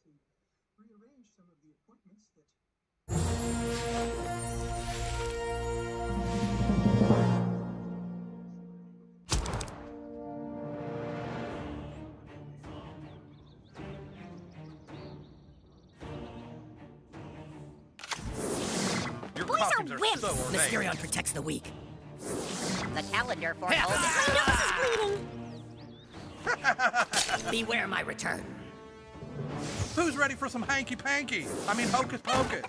to rearrange some of the appointments that... Your Boys coffins are are wimps. so ornate. Mysterion protects the weak. The calendar for Yeah. all My nose is bleeding. Beware my return. Who's ready for some hanky-panky? I mean, hocus pocus.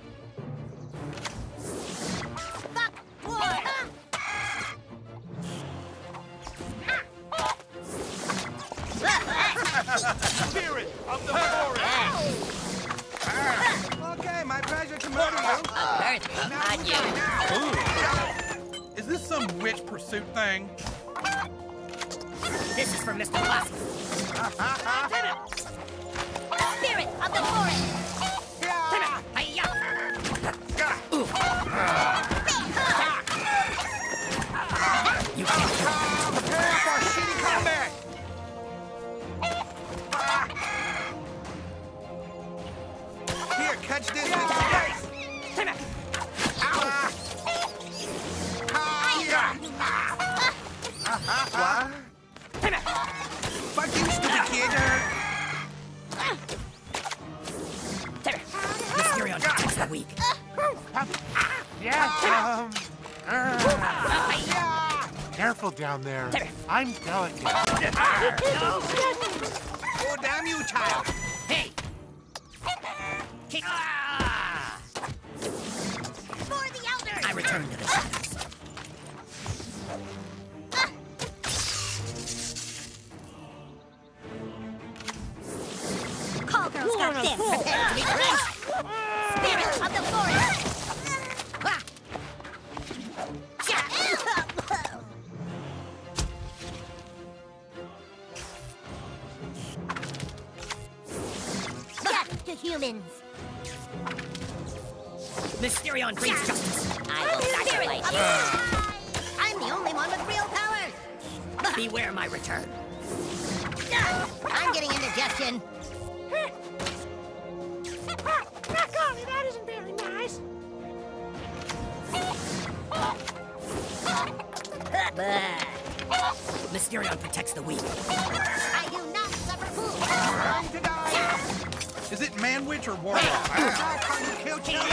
Spirit of the forest! Okay, my pleasure to murder you. A birthday on you. Ooh. Is this some witch pursuit thing? This is for Mr. Lassie. Spirit of the forest! Hi-ya! You can't kill me. Prepare for shitty combat! Here, catch this with your face! What? Fuck you, stupid kid! Mysterion protects the weak. Careful down there. I'm delicate. Oh, damn you, child! Hey! Kick. For the elders! I return to the shadows. Call girls got this! Prepare to be crushed! Spirit of the forest! Death to humans! Mysterion brings justice. I will sacrifice you! I'm the only one with real powers! Beware my return. I'm getting indigestion! Golly, that isn't very nice. Mysterion protects the weak. I do not suffer fools! Time to die! Is it man-witch or warlock? Die trying to kill children!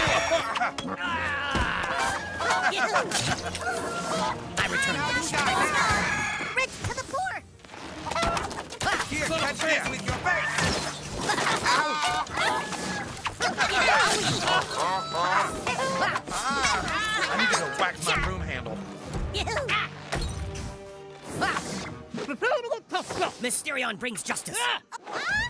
I return Now to the you shadows. die now! Rich to the poor! Here, catch this with your I need to go wax my broom handle. Mysterion brings justice.